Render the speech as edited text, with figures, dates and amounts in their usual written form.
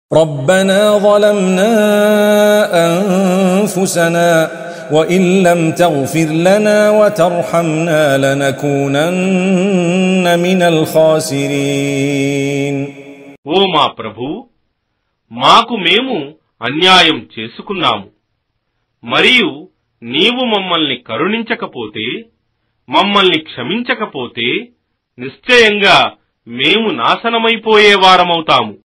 ربنا ظلمنا أنفسنا وإن لم تغفر لنا وترحمنا لنكونن من الخاسرين. ఓ మా ప్రభు, మాకు మేము అన్యాయం చేసుకున్నాము. మరియు నీవు మమ్మల్ని కరుణించకపోతే, మమ్మల్ని క్షమించకపోతే నిశ్చయంగా మేము నాశనమైపోయేవారమవుతాము.